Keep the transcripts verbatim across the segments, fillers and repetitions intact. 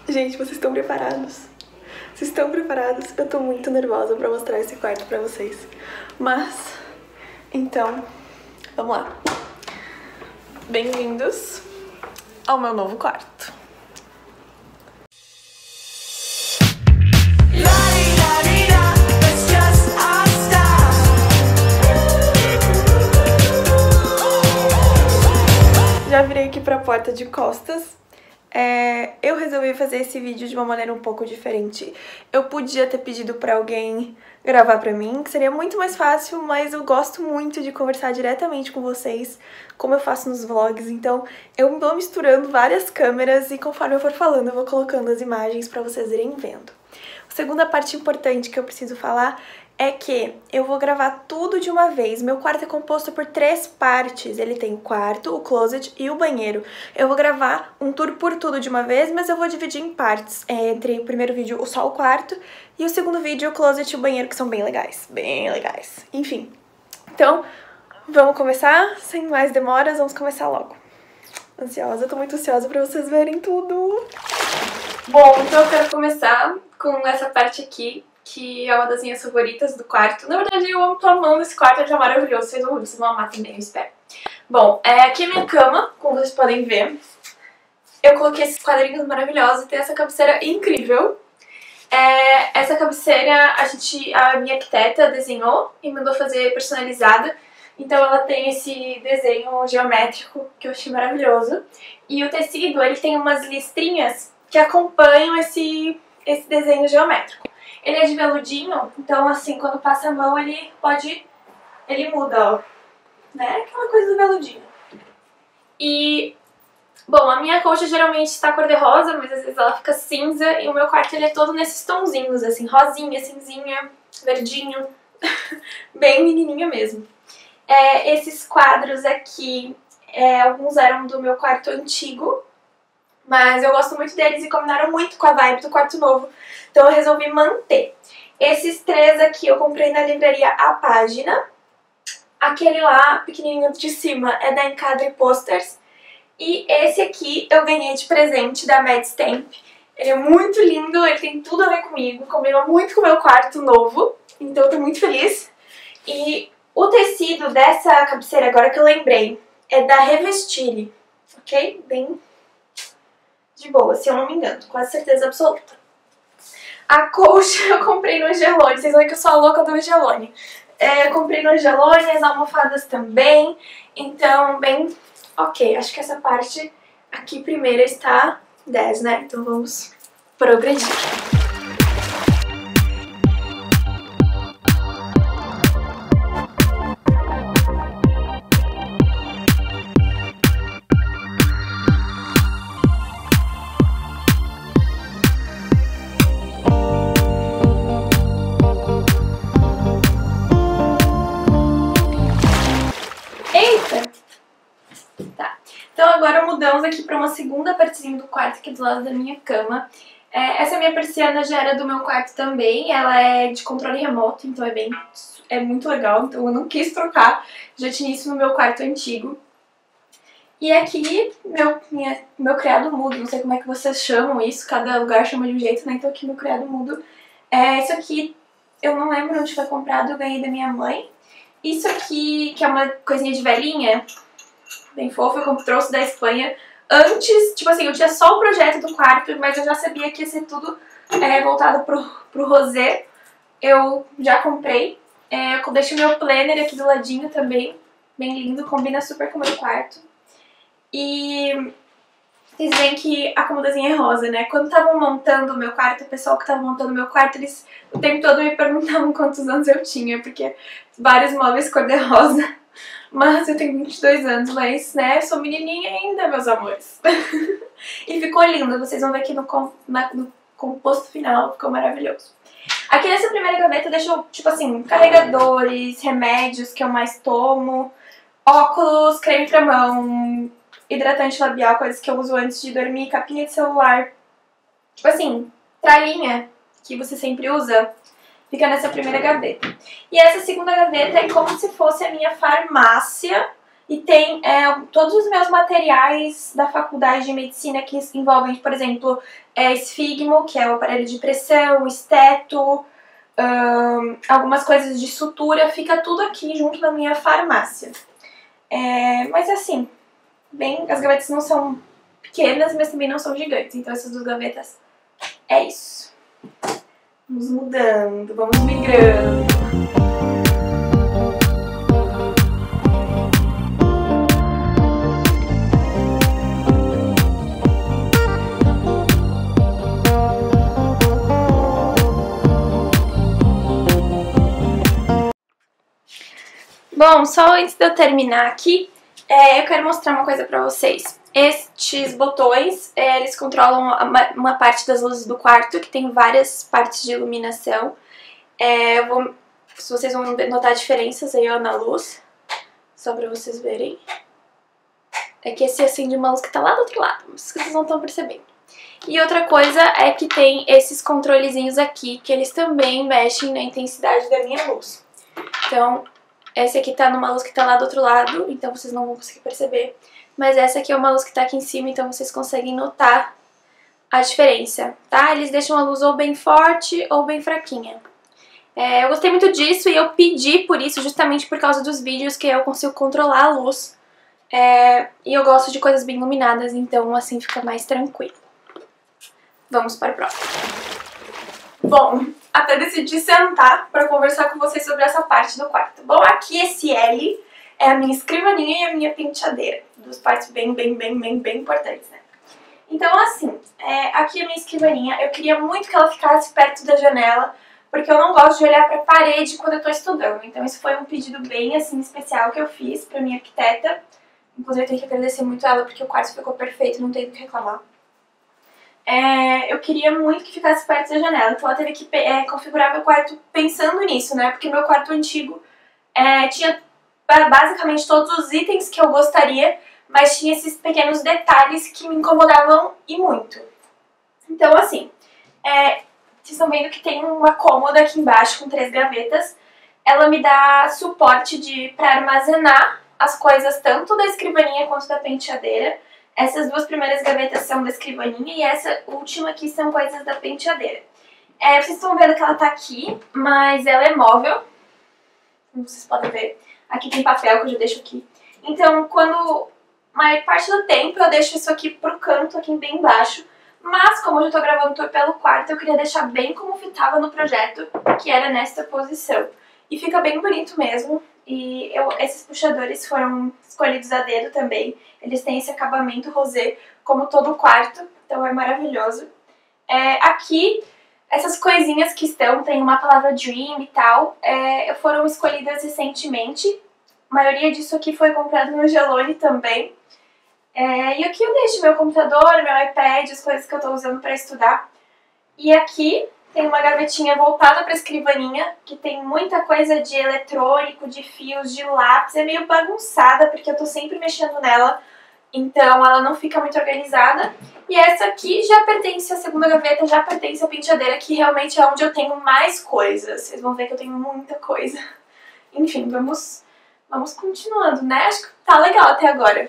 Gente, vocês estão preparados? Vocês estão preparados? Eu tô muito nervosa pra mostrar esse quarto pra vocês. Mas, então, vamos lá. Bem-vindos ao meu novo quarto. Já virei aqui pra porta de costas. É, eu resolvi fazer esse vídeo de uma maneira um pouco diferente. Eu podia ter pedido pra alguém gravar pra mim, que seria muito mais fácil, mas eu gosto muito de conversar diretamente com vocês, como eu faço nos vlogs. Então eu vou misturando várias câmeras e conforme eu for falando eu vou colocando as imagens pra vocês irem vendo. A segunda parte importante que eu preciso falar é que eu vou gravar tudo de uma vez. Meu quarto é composto por três partes. Ele tem o quarto, o closet e o banheiro. Eu vou gravar um tour por tudo de uma vez, mas eu vou dividir em partes. É, entre o primeiro vídeo, só o quarto, e o segundo vídeo, o closet e o banheiro, que são bem legais. Bem legais. Enfim. Então, vamos começar? Sem mais demoras, vamos começar logo. Ansiosa, tô muito ansiosa pra vocês verem tudo. Bom, então eu quero começar com essa parte aqui, que é uma das minhas favoritas do quarto. Na verdade, eu tô amando esse quarto, ele é maravilhoso. Vocês vão, vocês vão amar também, eu espero. Bom, é, aqui é minha cama, como vocês podem ver. Eu coloquei esses quadrinhos maravilhosos e tem essa cabeceira incrível. É, essa cabeceira, a, gente, a minha arquiteta desenhou e mandou fazer personalizada. Então ela tem esse desenho geométrico que eu achei maravilhoso. E o tecido, ele tem umas listrinhas que acompanham esse, esse desenho geométrico. Ele é de veludinho, então assim, quando passa a mão ele pode... ele muda, ó. Né? Aquela coisa do veludinho. E... bom, a minha colcha geralmente está cor-de-rosa, mas às vezes ela fica cinza. E o meu quarto ele é todo nesses tonzinhos, assim, rosinha, cinzinha, verdinho. Bem menininha mesmo. É, esses quadros aqui, é, alguns eram do meu quarto antigo, mas eu gosto muito deles e combinaram muito com a vibe do quarto novo. Então eu resolvi manter. Esses três aqui eu comprei na livraria A Página. Aquele lá, pequenininho de cima, é da Encadre Posters. E esse aqui eu ganhei de presente da Mad Stamp. Ele é muito lindo, ele tem tudo a ver comigo, combinou muito com o meu quarto novo. Então eu tô muito feliz. E o tecido dessa cabeceira, agora que eu lembrei, é da Revestile, ok? Bem de boa, se eu não me engano, quase certeza absoluta. A colcha eu comprei no Angelone, vocês veem que eu sou a louca do Angelone. É, eu comprei no Angelone, as almofadas também, então bem ok. Acho que essa parte aqui primeira está dez, né? Então vamos progredir. Então agora mudamos aqui para uma segunda partezinha do quarto aqui do lado da minha cama. É, essa minha persiana já era do meu quarto também, ela é de controle remoto, então é bem, é muito legal, então eu não quis trocar, já tinha isso no meu quarto antigo. E aqui, meu, minha, meu criado mudo, não sei como é que vocês chamam isso, cada lugar chama de um jeito, né, então aqui meu criado mudo. É, isso aqui eu não lembro onde foi comprado, eu ganhei da minha mãe. Isso aqui, que é uma coisinha de velhinha, bem fofo, eu trouxe da Espanha. Antes, tipo assim, eu tinha só o projeto do quarto, mas eu já sabia que ia ser tudo é, voltado pro, pro rosé. Eu já comprei. É, eu deixo meu planner aqui do ladinho também, bem lindo, combina super com o meu quarto. E vocês veem que a comodazinha é rosa, né? Quando estavam montando o meu quarto, o pessoal que estava montando o meu quarto, eles o tempo todo me perguntavam quantos anos eu tinha, porque vários móveis cor-de-rosa. Mas eu tenho vinte e dois anos, mas, né, sou menininha ainda, meus amores. E ficou lindo, vocês vão ver aqui no, com, na, no composto final, ficou maravilhoso. Aqui nessa primeira gaveta eu deixo, tipo assim, carregadores, remédios que eu mais tomo, óculos, creme pra mão, hidratante labial, coisas que eu uso antes de dormir, capinha de celular. Tipo assim, tralinha que você sempre usa. Fica nessa primeira gaveta. E essa segunda gaveta é como se fosse a minha farmácia. E tem é, todos os meus materiais da faculdade de medicina que envolvem, por exemplo, é, esfigmo, que é o aparelho de pressão, esteto, hum, algumas coisas de sutura, fica tudo aqui junto na minha farmácia. É, mas assim, bem, as gavetas não são pequenas, mas também não são gigantes, então essas duas gavetas é isso. Vamos mudando, vamos migrando. Bom, só antes de eu terminar aqui, é, eu quero mostrar uma coisa pra vocês. Estes botões, é, eles controlam uma, uma parte das luzes do quarto, que tem várias partes de iluminação. É, eu vou, se vocês vão notar diferenças aí ó, na luz, só pra vocês verem. É que esse acende uma luz que tá lá do outro lado, mas vocês não estão percebendo. E outra coisa é que tem esses controlezinhos aqui, que eles também mexem na intensidade da minha luz. Então, esse aqui tá numa luz que tá lá do outro lado, então vocês não vão conseguir perceber. Mas essa aqui é uma luz que tá aqui em cima, então vocês conseguem notar a diferença, tá? Eles deixam a luz ou bem forte ou bem fraquinha. É, eu gostei muito disso e eu pedi por isso justamente por causa dos vídeos que eu consigo controlar a luz. É, e eu gosto de coisas bem iluminadas, então assim fica mais tranquilo. Vamos para o próximo. Bom, até decidi sentar para conversar com vocês sobre essa parte do quarto. Bom, aqui esse L é a minha escrivaninha e a minha penteadeira. Duas partes bem, bem, bem, bem, bem importantes, né? Então, assim, é, aqui a minha escrivaninha, eu queria muito que ela ficasse perto da janela, porque eu não gosto de olhar para a parede quando eu tô estudando. Então, isso foi um pedido bem, assim, especial que eu fiz pra minha arquiteta. Inclusive, eu tenho que agradecer muito ela, porque o quarto ficou perfeito, não tenho o que reclamar. É, eu queria muito que ficasse perto da janela, então ela teve que é, configurar meu quarto pensando nisso, né? Porque meu quarto antigo é, tinha basicamente todos os itens que eu gostaria, mas tinha esses pequenos detalhes que me incomodavam e muito. Então, assim, é, vocês estão vendo que tem uma cômoda aqui embaixo com três gavetas. Ela me dá suporte de para armazenar as coisas tanto da escrivaninha quanto da penteadeira. Essas duas primeiras gavetas são da escrivaninha e essa última aqui são coisas da penteadeira. É, vocês estão vendo que ela tá aqui, mas ela é móvel, como vocês podem ver. Aqui tem papel que eu já deixo aqui. Então, quando a maior parte do tempo eu deixo isso aqui pro canto, aqui bem embaixo. Mas, como eu já tô gravando o tour pelo quarto, eu queria deixar bem como ficava no projeto, que era nesta posição. E fica bem bonito mesmo. E eu, esses puxadores foram escolhidos a dedo também. Eles têm esse acabamento rosé, como todo o quarto, então é maravilhoso. É, aqui, essas coisinhas que estão, tem uma palavra dream e tal, é, foram escolhidas recentemente. A maioria disso aqui foi comprado no Gelone também. É, e aqui eu deixo meu computador, meu iPad, as coisas que eu tô usando para estudar. E aqui tem uma gavetinha voltada para a escrivaninha, que tem muita coisa de eletrônico, de fios, de lápis. É meio bagunçada, porque eu tô sempre mexendo nela, então ela não fica muito organizada. E essa aqui já pertence à segunda gaveta, já pertence à penteadeira, que realmente é onde eu tenho mais coisas. Vocês vão ver que eu tenho muita coisa. Enfim, vamos, vamos continuando, né? Acho que tá legal até agora.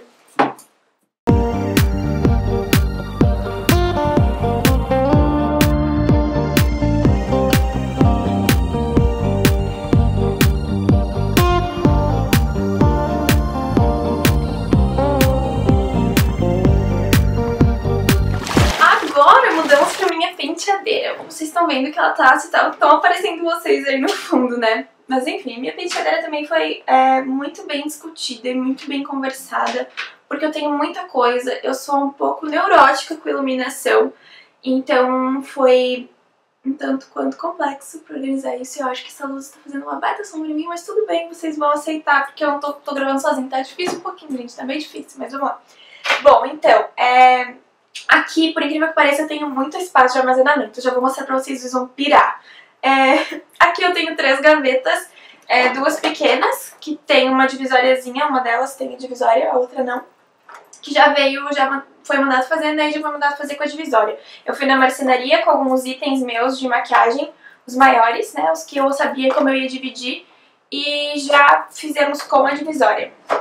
Penteadeira. Vocês estão vendo que ela tá, estão aparecendo vocês aí no fundo, né? Mas enfim, minha penteadeira também foi é, muito bem discutida e muito bem conversada, porque eu tenho muita coisa, eu sou um pouco neurótica com iluminação, então foi um tanto quanto complexo pra organizar isso. Eu acho que essa luz tá fazendo uma baita sombra em mim, mas tudo bem, vocês vão aceitar, porque eu não tô, tô gravando sozinha, tá difícil um pouquinho, gente, tá bem difícil, mas vamos lá. Bom, então, é... aqui, por incrível que pareça, eu tenho muito espaço de armazenamento. Eu já vou mostrar pra vocês, vocês vão pirar. É, aqui eu tenho três gavetas, é, duas pequenas, que tem uma divisóriazinha, uma delas tem a divisória, a outra não. Que já veio, já foi mandado fazer, né, e já foi mandado fazer com a divisória. Eu fui na marcenaria com alguns itens meus de maquiagem, os maiores, né, os que eu sabia como eu ia dividir, e já fizemos com a divisória.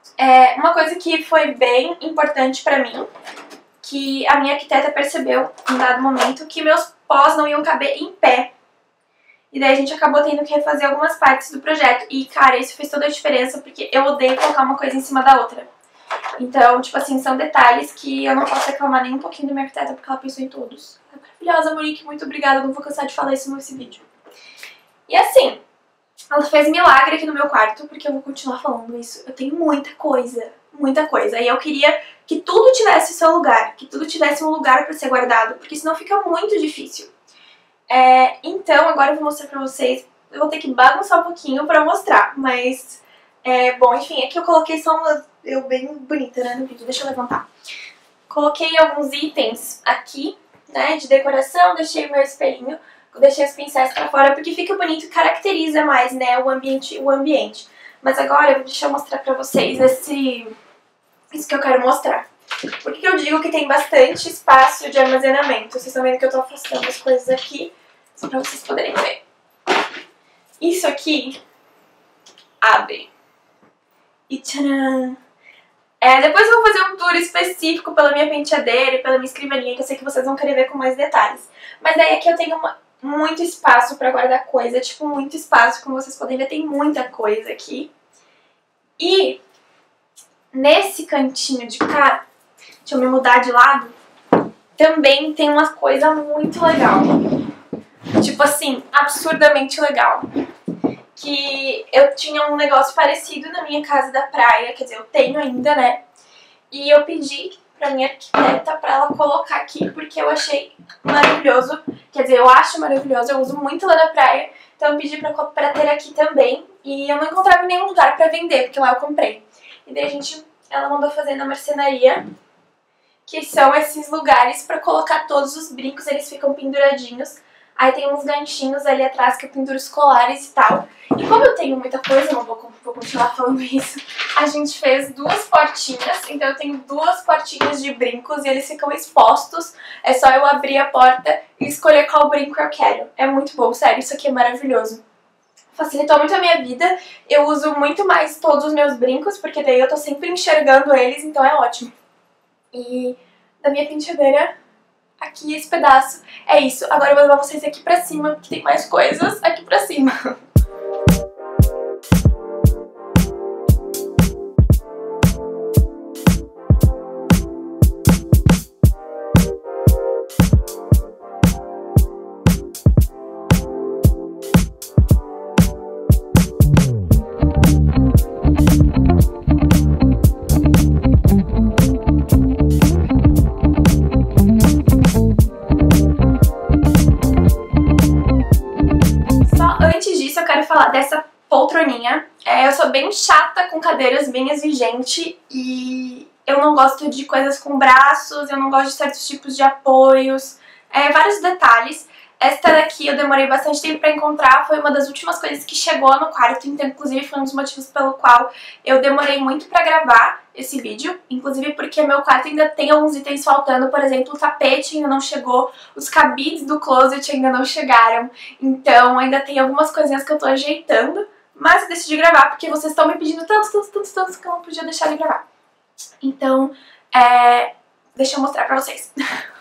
É uma coisa que foi bem importante pra mim, que a minha arquiteta percebeu em dado momento, que meus pós não iam caber em pé. E daí a gente acabou tendo que refazer algumas partes do projeto. E, cara, isso fez toda a diferença, porque eu odeio colocar uma coisa em cima da outra. Então, tipo assim, são detalhes que eu não posso reclamar nem um pouquinho da minha arquiteta, porque ela pensou em todos. É maravilhosa, Monique, muito obrigada, não vou cansar de falar isso nesse vídeo. E assim, ela fez milagre aqui no meu quarto, porque eu vou continuar falando isso. Eu tenho muita coisa, muita coisa. E eu queria que tudo tivesse seu lugar, que tudo tivesse um lugar pra ser guardado, porque senão fica muito difícil. É, então, agora eu vou mostrar pra vocês. Eu vou ter que bagunçar um pouquinho pra mostrar, mas... É, bom, enfim, aqui eu coloquei só uma... Eu bem bonita, né, no vídeo. Deixa eu levantar. Coloquei alguns itens aqui, né, de decoração. Deixei o meu espelhinho. Deixei os pincéis pra fora, porque fica bonito e caracteriza mais, né, o ambiente, o ambiente. Mas agora, deixa eu mostrar pra vocês esse... Isso que eu quero mostrar. Por que eu digo que tem bastante espaço de armazenamento? Vocês estão vendo que eu tô afastando as coisas aqui, só pra vocês poderem ver. Isso aqui abre. E tcharam! É, depois eu vou fazer um tour específico pela minha penteadeira e pela minha escrivaninha, que eu sei que vocês vão querer ver com mais detalhes. Mas daí aqui eu tenho uma, muito espaço pra guardar coisa, tipo, muito espaço, como vocês podem ver, tem muita coisa aqui. E nesse cantinho de cá, deixa eu me mudar de lado, também tem uma coisa muito legal. Tipo assim, absurdamente legal. Que eu tinha um negócio parecido na minha casa da praia, quer dizer, eu tenho ainda, né? E eu pedi pra minha arquiteta pra ela colocar aqui, porque eu achei maravilhoso. Quer dizer, eu acho maravilhoso, eu uso muito lá na praia. Então eu pedi pra, pra ter aqui também. E eu não encontrava em nenhum lugar pra vender, porque lá eu comprei. E daí a gente, ela mandou fazer na marcenaria, que são esses lugares pra colocar todos os brincos, eles ficam penduradinhos. Aí tem uns ganchinhos ali atrás que eu penduro os colares e tal. E como eu tenho muita coisa, não vou, vou continuar falando isso, a gente fez duas portinhas. Então eu tenho duas portinhas de brincos e eles ficam expostos. É só eu abrir a porta e escolher qual brinco eu quero. É muito bom, sério, isso aqui é maravilhoso. Facilitou muito a minha vida. Eu uso muito mais todos os meus brincos, porque daí eu tô sempre enxergando eles, então é ótimo. E da minha penteadeira, aqui esse pedaço, é isso. Agora eu vou levar vocês aqui pra cima, porque tem mais coisas aqui pra cima. Falar dessa poltroninha. É, eu sou bem chata com cadeiras bem exigente e eu não gosto de coisas com braços, eu não gosto de certos tipos de apoios, é, vários detalhes. Esta daqui eu demorei bastante tempo pra encontrar, foi uma das últimas coisas que chegou no quarto, então inclusive foi um dos motivos pelo qual eu demorei muito pra gravar esse vídeo, inclusive porque meu quarto ainda tem alguns itens faltando, por exemplo, o tapete ainda não chegou, os cabides do closet ainda não chegaram, então ainda tem algumas coisinhas que eu tô ajeitando, mas eu decidi gravar porque vocês estão me pedindo tanto, tanto, tanto, tanto que eu não podia deixar de gravar. Então, é... deixa eu mostrar pra vocês.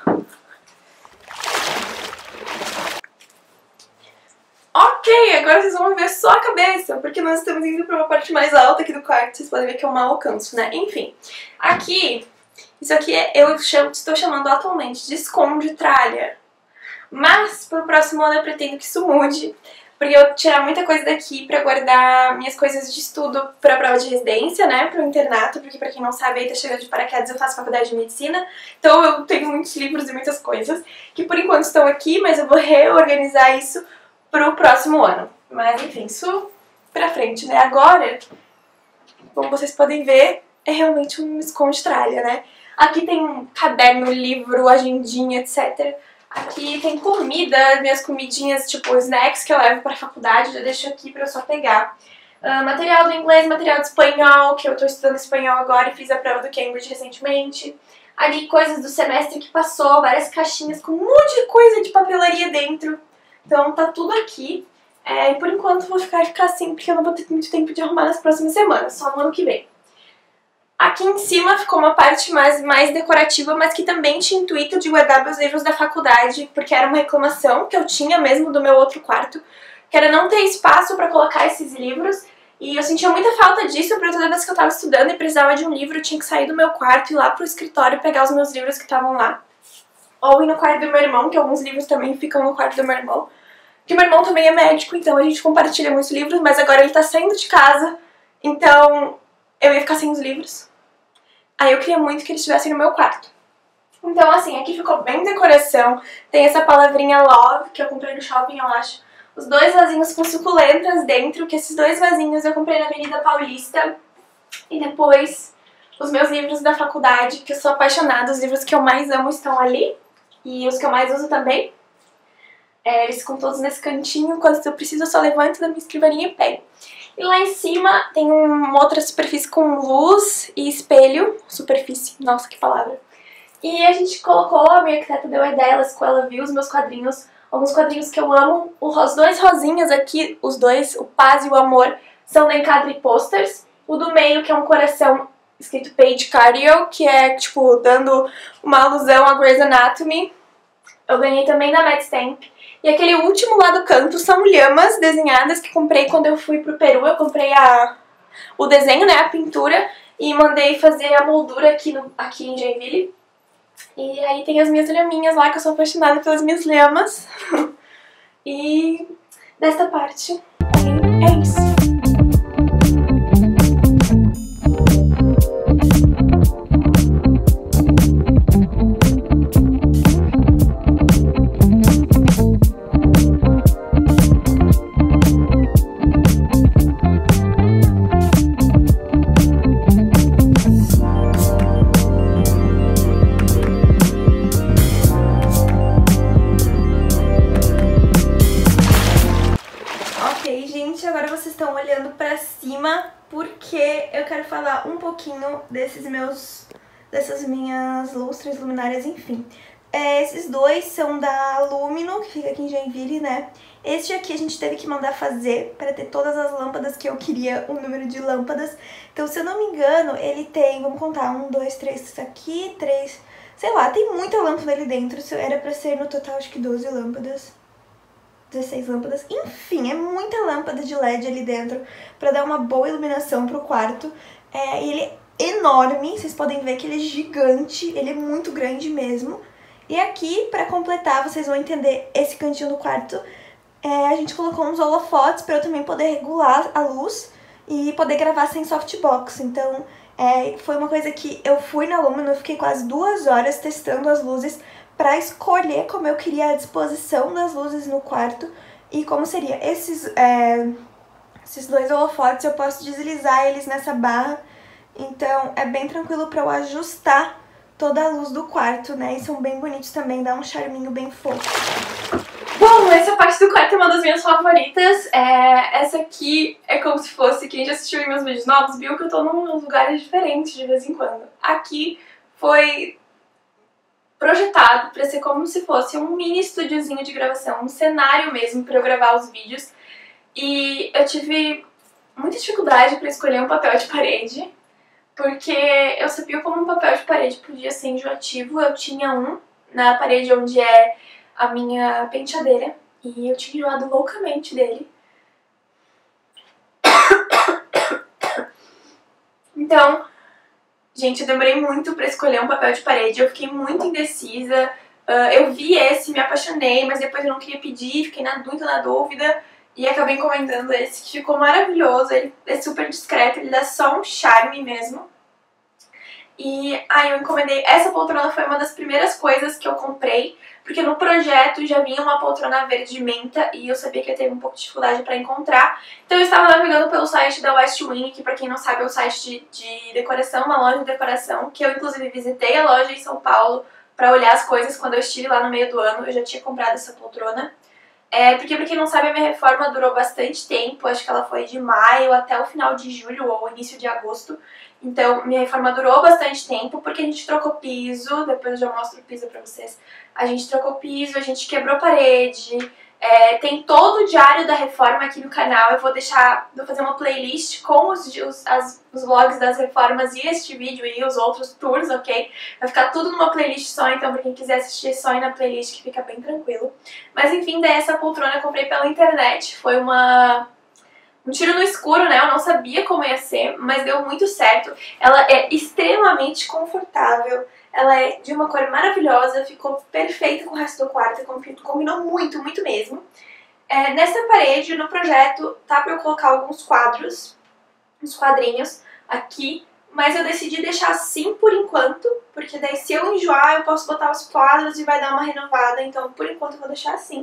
Ok, agora vocês vão ver só a cabeça, porque nós estamos indo para uma parte mais alta aqui do quarto, vocês podem ver que eu mal alcanço, né? Enfim, aqui, isso aqui é, eu chamo, estou chamando atualmente de esconde tralha, mas pro próximo ano eu pretendo que isso mude, porque eu vou tirar muita coisa daqui pra guardar minhas coisas de estudo pra prova de residência, né, pro internato, porque pra quem não sabe aí tá chegando de paraquedas, eu faço faculdade de medicina, então eu tenho muitos livros e muitas coisas que por enquanto estão aqui, mas eu vou reorganizar isso pro próximo ano. Mas enfim, isso pra frente, né? Agora, como vocês podem ver, é realmente um esconde-tralha, né? Aqui tem um caderno, livro, agendinha, etcétera. Aqui tem comida, minhas comidinhas, tipo snacks que eu levo pra faculdade, já deixo aqui pra eu só pegar. Uh, material do inglês, material do espanhol, que eu tô estudando espanhol agora e fiz a prova do Cambridge recentemente. Ali coisas do semestre que passou, várias caixinhas com um monte de coisa de papelaria dentro. Então tá tudo aqui, é, e por enquanto vou ficar, ficar assim, porque eu não vou ter muito tempo de arrumar nas próximas semanas, só no ano que vem. Aqui em cima ficou uma parte mais, mais decorativa, mas que também tinha intuito de guardar meus livros da faculdade, porque era uma reclamação que eu tinha mesmo do meu outro quarto, que era não ter espaço para colocar esses livros, e eu sentia muita falta disso, porque toda vez que eu estava estudando e precisava de um livro, eu tinha que sair do meu quarto e ir lá pro escritório pegar os meus livros que estavam lá. Ou ir no quarto do meu irmão, que alguns livros também ficam no quarto do meu irmão. Porque meu irmão também é médico, então a gente compartilha muitos livros, mas agora ele tá saindo de casa, então eu ia ficar sem os livros. Aí eu queria muito que eles estivessem no meu quarto. Então assim, aqui ficou bem decoração. Tem essa palavrinha love, que eu comprei no shopping, eu acho. Os dois vasinhos com suculentas dentro, que esses dois vasinhos eu comprei na Avenida Paulista. E depois, os meus livros da faculdade, que eu sou apaixonada. Os livros que eu mais amo estão ali. E os que eu mais uso também. É, eles ficam todos nesse cantinho. Quando eu preciso, eu só levanto da minha escrivaninha e pego. E lá em cima tem uma outra superfície com luz e espelho. Superfície, nossa, que palavra. E a gente colocou, a minha arquiteta deu a ideia, ela, ela viu os meus quadrinhos, alguns quadrinhos que eu amo. Os dois rosinhas aqui, os dois, o Paz e o Amor, são da Encadre Posters. O do meio, que é um coração escrito Paige Cardio, que é, tipo, dando uma alusão a Grey's Anatomy. Eu ganhei também da Mad Stamp. E aquele último lá do canto são lhamas desenhadas que comprei quando eu fui pro Peru. Eu comprei a, o desenho, né, a pintura, e mandei fazer a moldura aqui, no, aqui em Joinville. E aí tem as minhas lhaminhas lá, que eu sou apaixonada pelas minhas lhamas. E desta parte, é isso. Agora vocês estão olhando pra cima porque eu quero falar um pouquinho desses meus, dessas minhas lustres, luminárias, enfim. É, esses dois são da Lumino, que fica aqui em Joinville, né? Este aqui a gente teve que mandar fazer para ter todas as lâmpadas que eu queria, o número de lâmpadas. Então, se eu não me engano, ele tem, vamos contar, um, dois, três aqui, três, sei lá, tem muita lâmpada ali dentro. Era pra ser no total, acho que doze lâmpadas. dezesseis lâmpadas, enfim, é muita lâmpada de L E D ali dentro pra dar uma boa iluminação pro quarto. É, ele é enorme, vocês podem ver que ele é gigante, ele é muito grande mesmo. E aqui, pra completar, vocês vão entender esse cantinho do quarto, é, a gente colocou uns holofotes pra eu também poder regular a luz e poder gravar sem softbox. Então, é, foi uma coisa que eu fui na Lumino, eu fiquei quase duas horas testando as luzes para escolher como eu queria a disposição das luzes no quarto e como seria. Esses, é, esses dois holofotes eu posso deslizar eles nessa barra, então é bem tranquilo para eu ajustar toda a luz do quarto, né? E são bem bonitos também, dá um charminho bem fofo. Bom, essa parte do quarto é uma das minhas favoritas. É, essa aqui é como se fosse, quem já assistiu meus vídeos novos viu que eu tô num lugares diferentes de vez em quando. Aqui foi projetado para ser como se fosse um mini estúdiozinho de gravação, um cenário mesmo para eu gravar os vídeos. E eu tive muita dificuldade para escolher um papel de parede, porque eu sabia como um papel de parede podia ser enjoativo. Eu tinha um na parede onde é a minha penteadeira e eu tinha enjoado loucamente dele. Então, gente, eu demorei muito pra escolher um papel de parede, eu fiquei muito indecisa. Uh, eu vi esse, me apaixonei, mas depois eu não queria pedir, fiquei na, muito na dúvida e acabei encomendando esse, que ficou maravilhoso. Ele é super discreto, ele dá só um charme mesmo. E aí eu encomendei, essa poltrona foi uma das primeiras coisas que eu comprei, porque no projeto já vinha uma poltrona verde menta e eu sabia que eu ia ter um pouco de dificuldade para encontrar. Então eu estava navegando pelo site da West Wing, que pra quem não sabe é um site de, de decoração, uma loja de decoração, que eu inclusive visitei a loja em São Paulo para olhar as coisas quando eu estive lá no meio do ano. Eu já tinha comprado essa poltrona. É, porque pra quem não sabe, a minha reforma durou bastante tempo, acho que ela foi de maio até o final de julho ou início de agosto. Então, minha reforma durou bastante tempo, porque a gente trocou piso, depois eu já mostro o piso pra vocês. A gente trocou piso, a gente quebrou parede, É, tem todo o diário da reforma aqui no canal. Eu vou deixar, vou fazer uma playlist com os, os, as, os vlogs das reformas e este vídeo e os outros tours, ok? Vai ficar tudo numa playlist só, então pra quem quiser assistir é só ir na playlist que fica bem tranquilo. Mas enfim, daí essa poltrona eu comprei pela internet. Foi uma... um tiro no escuro, né? Eu não sabia como ia ser, mas deu muito certo. Ela é extremamente confortável. Ela é de uma cor maravilhosa, ficou perfeita com o resto do quarto, combinou muito, muito mesmo. É, nessa parede, no projeto, tá pra eu colocar alguns quadros, uns quadrinhos aqui, mas eu decidi deixar assim por enquanto, porque daí se eu enjoar eu posso botar os quadros e vai dar uma renovada, então por enquanto eu vou deixar assim.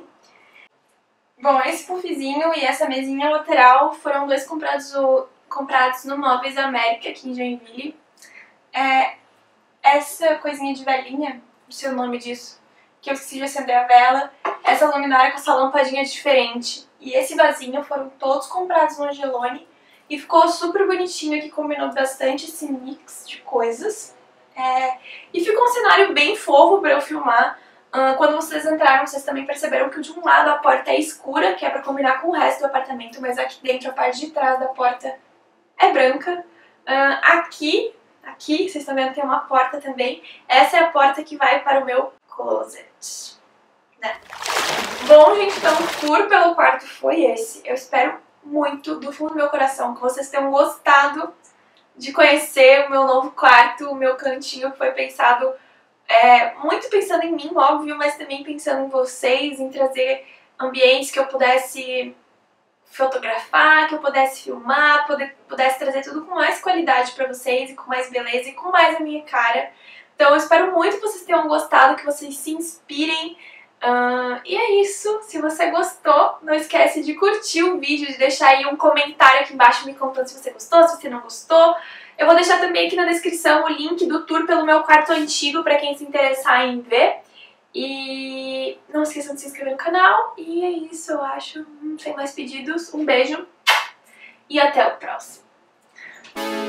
Bom, esse puffzinho e essa mesinha lateral foram dois comprados, comprados no Móveis América, aqui em Joinville. É, essa coisinha de velinha, não sei o nome disso, que eu esqueci de acender a vela, essa luminária com essa lampadinha diferente e esse vasinho foram todos comprados no Angelone e ficou super bonitinho aqui, combinou bastante esse mix de coisas. É, e ficou um cenário bem fofo pra eu filmar. Uh, quando vocês entraram, vocês também perceberam que de um lado a porta é escura, que é pra combinar com o resto do apartamento, mas aqui dentro, a parte de trás da porta é branca. Uh, aqui, aqui, vocês estão vendo que tem uma porta também. Essa é a porta que vai para o meu closet, né? Bom, gente, então o tour pelo quarto foi esse. Eu espero muito, do fundo do meu coração, que vocês tenham gostado de conhecer o meu novo quarto, o meu cantinho que foi pensado... É, muito pensando em mim, óbvio, mas também pensando em vocês, em trazer ambientes que eu pudesse fotografar, que eu pudesse filmar, poder, pudesse trazer tudo com mais qualidade pra vocês e com mais beleza e com mais a minha cara. Então eu espero muito que vocês tenham gostado, que vocês se inspirem. Uh, e é isso, se você gostou, não esquece de curtir o vídeo, de deixar aí um comentário aqui embaixo me contando se você gostou, se você não gostou. Eu vou deixar também aqui na descrição o link do tour pelo meu quarto antigo para quem se interessar em ver. E não esqueçam de se inscrever no canal. E é isso, eu acho. Sem mais pedidos, um beijo e até o próximo.